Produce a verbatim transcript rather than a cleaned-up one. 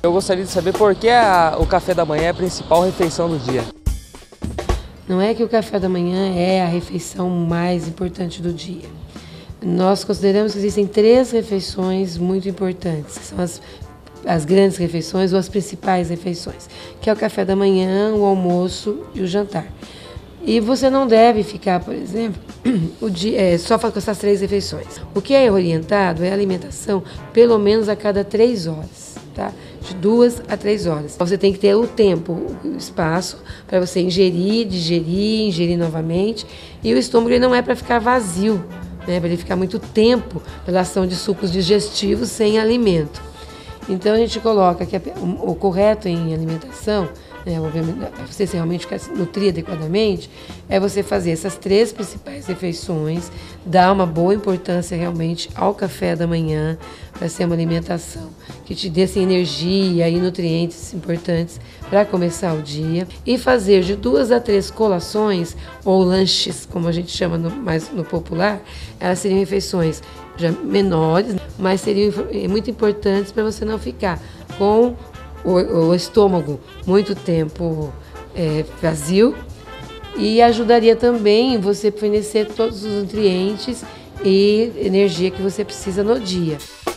Eu gostaria de saber por que a, o café da manhã é a principal refeição do dia. Não é que o café da manhã é a refeição mais importante do dia. Nós consideramos que existem três refeições muito importantes, que são as, as grandes refeições ou as principais refeições, que é o café da manhã, o almoço e o jantar. E você não deve ficar, por exemplo, o dia, é, só com essas três refeições. O que é orientado é a alimentação pelo menos a cada três horas, tá? De duas a três horas. Você tem que ter o tempo, o espaço para você ingerir, digerir, ingerir novamente. E o estômago ele não é para ficar vazio, né? Para ele ficar muito tempo pela ação de sucos digestivos sem alimento. Então a gente coloca que o, o correto em alimentação, né, para você realmente ficar nutrir adequadamente, é você fazer essas três principais refeições, dar uma boa importância realmente ao café da manhã, para ser uma alimentação que te dê assim, energia e nutrientes importantes para começar o dia, e fazer de duas a três colações, ou lanches, como a gente chama no, mais no popular, elas seriam refeições já menores, mas seriam muito importantes para você não ficar com o, o estômago muito tempo é, vazio, e ajudaria também você fornecer todos os nutrientes e energia que você precisa no dia.